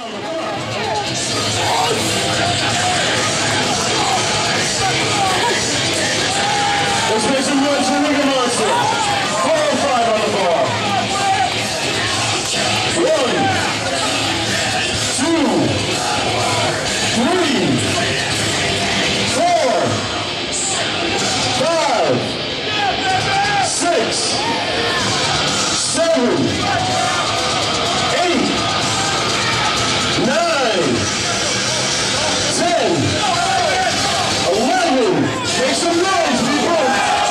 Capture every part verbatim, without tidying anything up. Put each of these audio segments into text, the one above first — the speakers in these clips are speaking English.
Let's make some noise for Higa Monster. four oh five on the bar. One, two, three, four, five, six, seven, eight, nine, ten, eleven. Make some noise, people.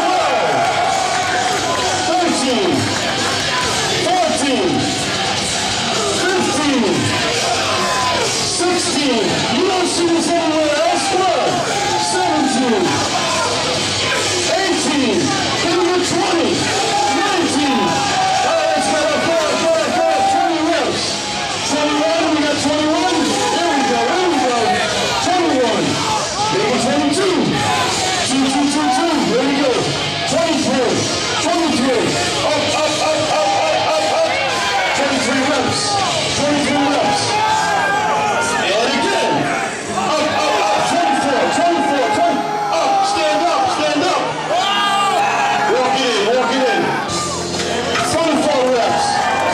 fourteen, fifteen, sixteen, you don't see this anywhere else, come on, seventeen, eighteen, hit it with twenty, nineteen, all right, let's go, go, go, go, twenty reps, twenty-one, we got twenty-one, there we go, there we go, twenty-one, maybe twenty-two, two, two, two, two, there we go, twenty-three, twenty-three, up, up, up, up, twenty-three reps, twenty-three reps, and again, up, up, up, twenty-four, twenty-four, twenty, up, stand up, stand up, walk it in, walk it in, twenty-four reps,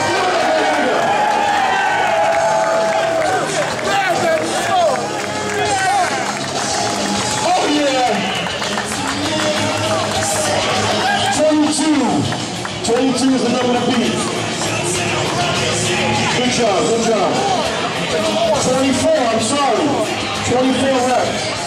oh yeah, twenty-two, twenty-two is the number to beat. Good job, good job. twenty-four, I'm sorry. twenty-four reps.